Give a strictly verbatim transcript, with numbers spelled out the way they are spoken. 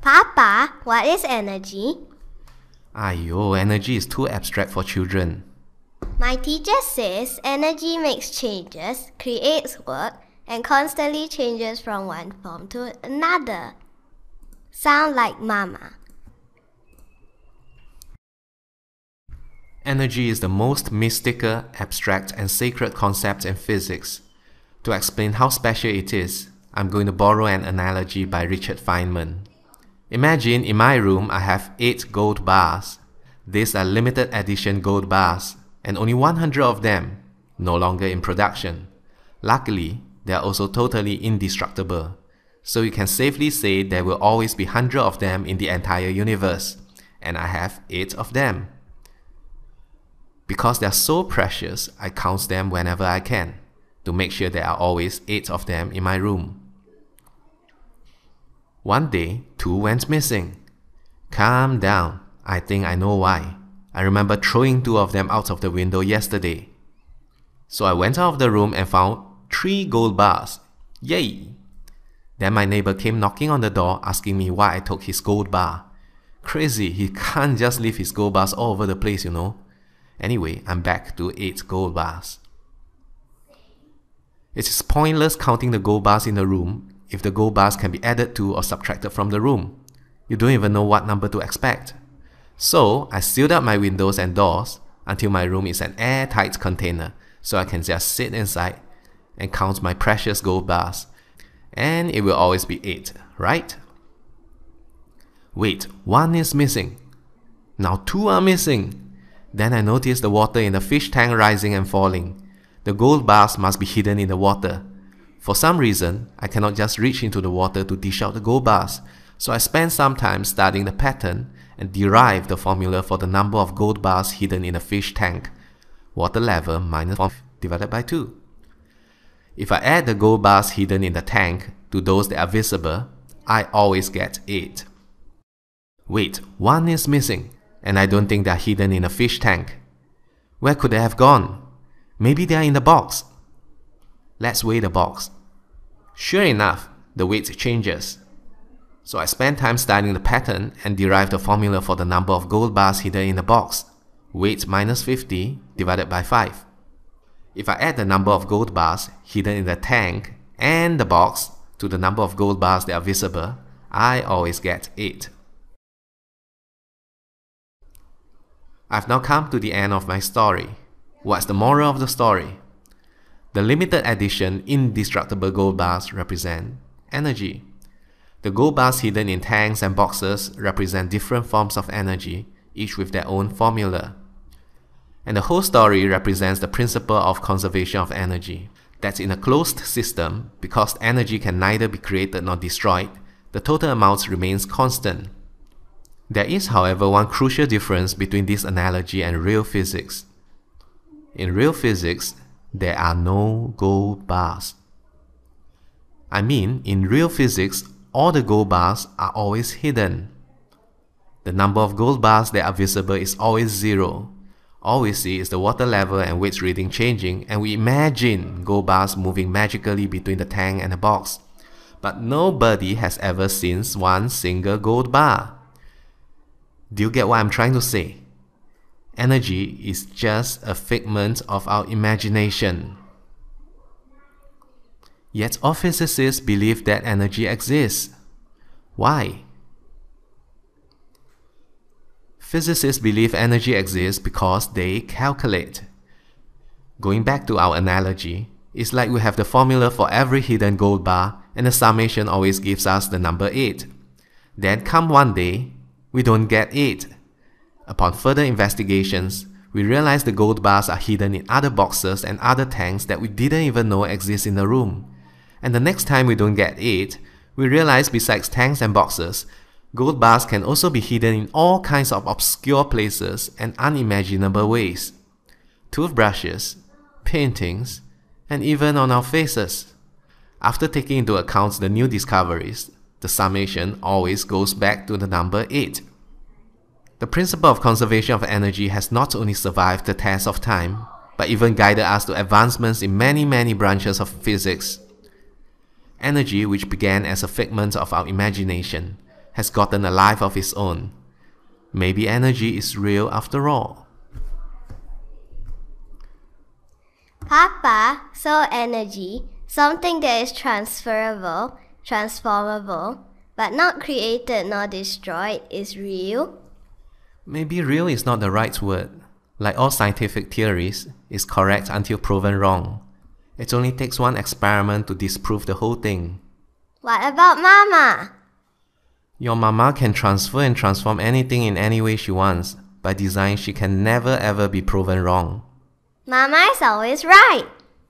Papa, what is energy? Aiyo, energy is too abstract for children. My teacher says energy makes changes, creates work, and constantly changes from one form to another. Sound like Mama. Energy is the most mystical, abstract, and sacred concept in physics. To explain how special it is, I'm going to borrow an analogy by Richard Feynman. Imagine in my room I have eight gold bars. These are limited edition gold bars, and only one hundred of them, no longer in production. Luckily, they are also totally indestructible, so you can safely say there will always be one hundred of them in the entire universe, and I have eight of them. Because they are so precious, I count them whenever I can, to make sure there are always eight of them in my room. One day, two went missing. Calm down, I think I know why. I remember throwing two of them out of the window yesterday. So I went out of the room and found three gold bars. Yay! Then my neighbor came knocking on the door asking me why I took his gold bar. Crazy, he can't just leave his gold bars all over the place, you know. Anyway, I'm back to eight gold bars. It is pointless counting the gold bars in the room if the gold bars can be added to or subtracted from the room. You don't even know what number to expect. So, I sealed up my windows and doors until my room is an airtight container, so I can just sit inside and count my precious gold bars. And it will always be eight, right? Wait, one is missing. Now two are missing. Then I noticed the water in the fish tank rising and falling. The gold bars must be hidden in the water. For some reason, I cannot just reach into the water to dish out the gold bars, so I spent some time studying the pattern and derived the formula for the number of gold bars hidden in the fish tank. Water level minus one divided by two. If I add the gold bars hidden in the tank to those that are visible, I always get eight. Wait, one is missing, and I don't think they are hidden in a fish tank. Where could they have gone? Maybe they are in the box. Let's weigh the box. Sure enough, the weight changes. So I spent time studying the pattern and derived the formula for the number of gold bars hidden in the box. Weight minus fifty divided by five. If I add the number of gold bars hidden in the tank and the box to the number of gold bars that are visible, I always get eight. I've now come to the end of my story. What's the moral of the story? The limited edition indestructible gold bars represent energy. The gold bars hidden in tanks and boxes represent different forms of energy, each with their own formula. And the whole story represents the principle of conservation of energy. That in a closed system, because energy can neither be created nor destroyed, the total amount remains constant. There is, however, one crucial difference between this analogy and real physics. In real physics, there are no gold bars. I mean, in real physics, all the gold bars are always hidden. The number of gold bars that are visible is always zero. All we see is the water level and weight reading changing, and we imagine gold bars moving magically between the tank and the box. But nobody has ever seen one single gold bar. Do you get what I'm trying to say? Energy is just a figment of our imagination. Yet all physicists believe that energy exists. Why? Physicists believe energy exists because they calculate. Going back to our analogy, it's like we have the formula for every hidden gold bar, and the summation always gives us the number eight. Then come one day, we don't get eight. Upon further investigations, we realize the gold bars are hidden in other boxes and other tanks that we didn't even know exist in the room. And the next time we don't get eight, we realize besides tanks and boxes, gold bars can also be hidden in all kinds of obscure places and unimaginable ways. Toothbrushes, paintings, and even on our faces. After taking into account the new discoveries, the summation always goes back to the number eight. The principle of conservation of energy has not only survived the test of time, but even guided us to advancements in many many branches of physics. Energy, which began as a figment of our imagination, has gotten a life of its own. Maybe energy is real after all. Papa, so energy, something that is transferable, transformable, but not created nor destroyed, is real? Maybe real is not the right word. Like all scientific theories, it's correct until proven wrong. It only takes one experiment to disprove the whole thing. What about Mama? Your mama can transfer and transform anything in any way she wants. By design, she can never ever be proven wrong. Mama is always right.